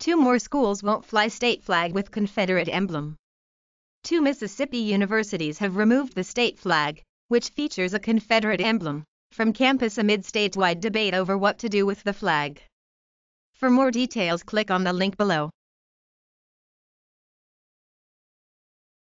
2 more schools won't fly state flag with Confederate emblem. 2 Mississippi universities have removed the state flag, which features a Confederate emblem, from campus amid statewide debate over what to do with the flag. For more details, click on the link below.